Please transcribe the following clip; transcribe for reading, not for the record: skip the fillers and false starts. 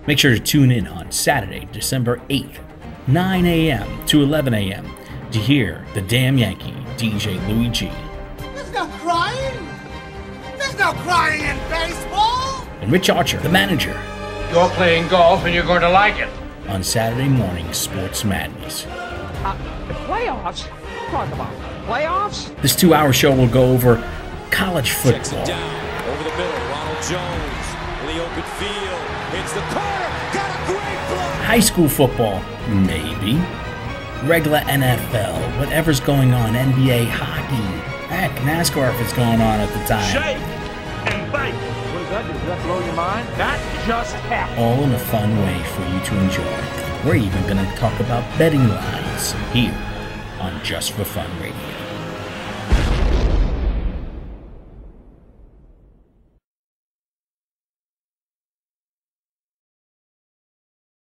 Make sure to tune in on Saturday, December 8th, 9 a.m. to 11 a.m. to hear the Damn Yankee, DJ Louis G. There's no crying! There's no crying in baseball! And Rich Archer, the manager. You're playing golf and you're going to like it. On Saturday morning Sports Madness. The playoffs? Talk about playoffs? This 2-hour show will go over college Checks football. it down, over the middle, Ronald Jones in the open field, hits the corner, got a great block! High school football, maybe. Regular NFL, whatever's going on, NBA, hockey, heck, NASCAR if it's going on at the time. Shake and bake. What does that do? Does that blow your mind? That just happened. All in a fun way for you to enjoy. We're even going to talk about betting lines here on Just for Fun Radio.